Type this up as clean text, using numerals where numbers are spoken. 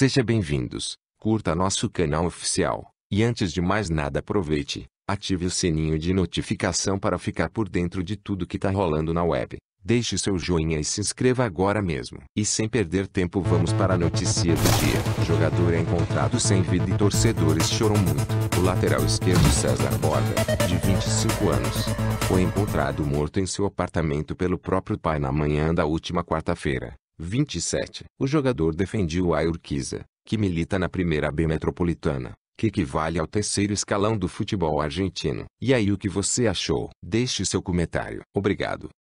Seja bem-vindos, curta nosso canal oficial, e antes de mais nada aproveite, ative o sininho de notificação para ficar por dentro de tudo que tá rolando na web. Deixe seu joinha e se inscreva agora mesmo. E sem perder tempo vamos para a notícia do dia. Jogador é encontrado sem vida e torcedores choram muito. O lateral esquerdo César Borda, de 25 anos, foi encontrado morto em seu apartamento pelo próprio pai na manhã da última quarta-feira, 27. O jogador defendia a Urquiza, que milita na Primeira B Metropolitana, que equivale ao terceiro escalão do futebol argentino. E aí, o que você achou? Deixe seu comentário. Obrigado.